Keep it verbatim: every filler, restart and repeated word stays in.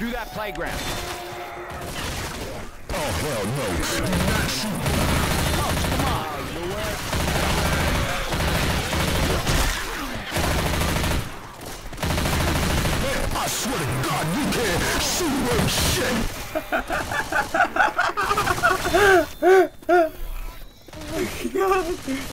Through that playground. Oh, hell no. Do not shoot. Coach, come on. Man, I swear to God, you can't shoot worth shit. Oh my God.